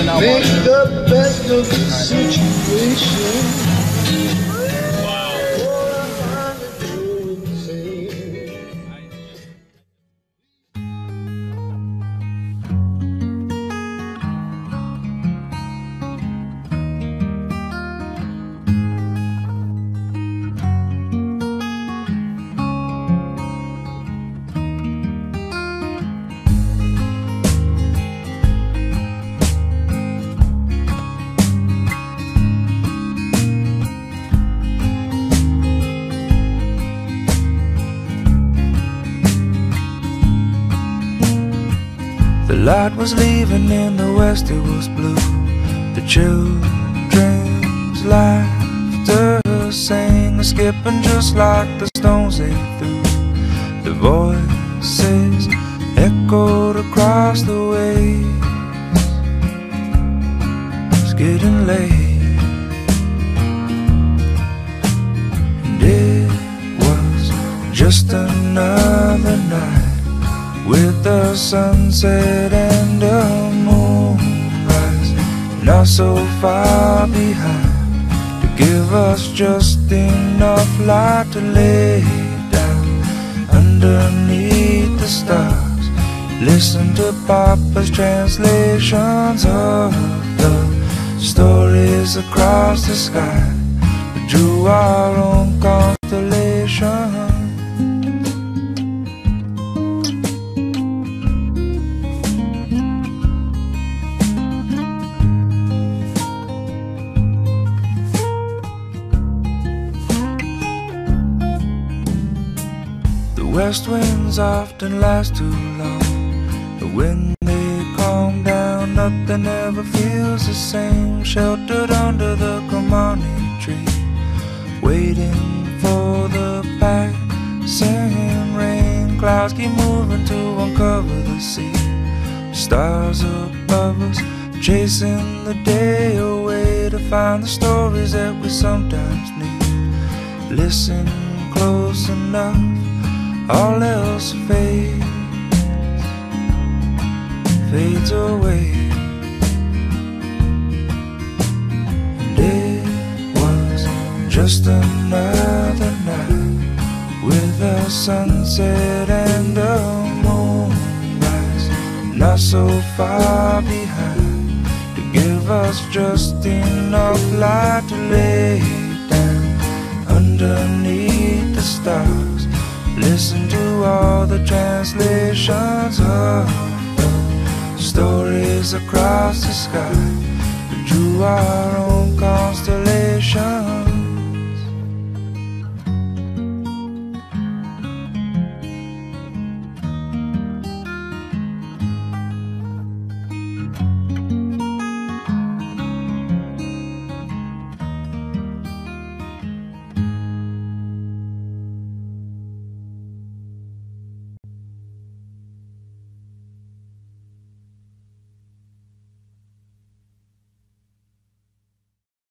Make the best of the situation. The light was leaving in the west, it was blue. The children's laughter sang a skipping just like the stones they threw. The voices echoed across the waves. It's getting late, and it was just another night with the sunset and the moonrise, not so far behind to give us just enough light to lay down underneath the stars. Listen to Papa's translations of the stories across the sky. We drew our own constellation. West winds often last too long, but when they calm down, nothing ever feels the same. Sheltered under the Kamani tree, waiting for the passing rain. Clouds keep moving to uncover the sea. Stars above us, chasing the day away to find the stories that we sometimes need. Listen close enough, all else fades away. And it was just another night with the sunset and the moonrise, not so far behind to give us just enough light to lay down underneath the stars. Listen to all the translations of the stories across the sky. We drew our own constellation.